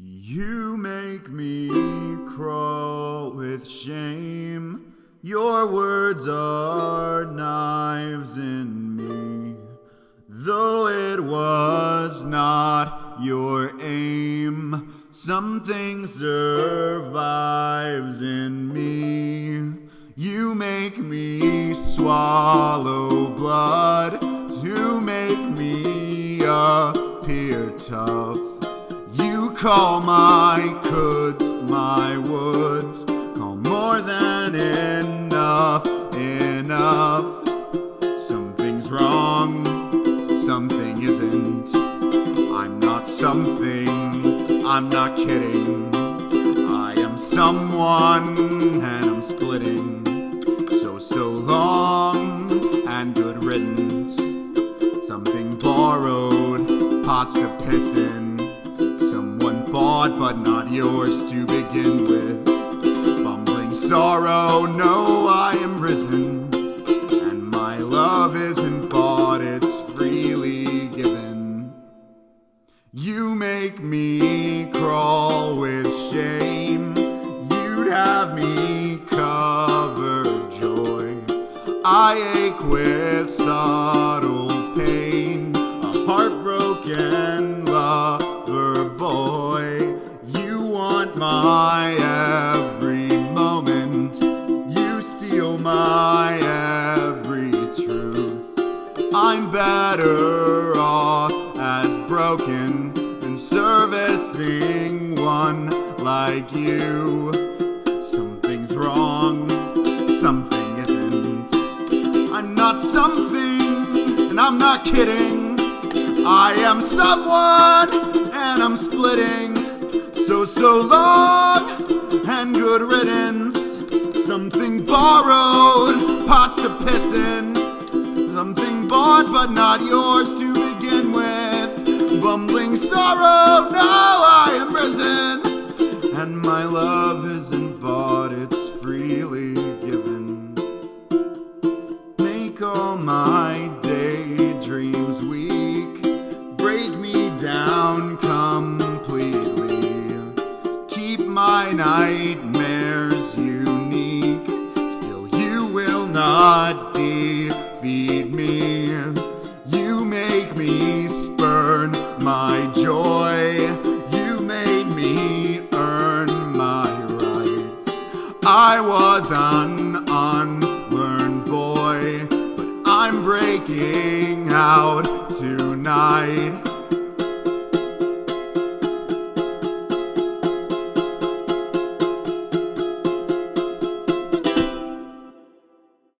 You make me crawl with shame. Your words are knives in me. Though it was not your aim, something survives in me. You make me swallow blood to make me appear tough. You call my coulds my woulds, call more than enough enough. Something's wrong, something isn't. I'm not something, I'm not kidding. I am someone and I'm splitting. So long and good riddance. Something borrowed, pots to piss in. Someone bought but not yours to begin with. Bumbling sorrow, no, I am risen. And my love isn't bought, it's freely given. You make me crawl with shame. You'd have me cover joy. I ache with subtle pain, a heartbroken lover boy. You want my every moment, you steal my every truth. I'm better off as broken than servicing one like you. Something's wrong, something isn't. I'm not something, and I'm not kidding. I am someone, and I'm splitting. So long, and good riddance. Something borrowed, pots to piss in. Something bought, but not yours to begin with. Bumbling sorrow, now I am risen. And my love isn't bought, it's freely given. Make all my daydreams weak, break me down completely. Keep my nightmares unique, still you will not defeat me. You make me spurn my joy, you made me earn my rights. I was an unlearned boy, but I'm breaking out tonight.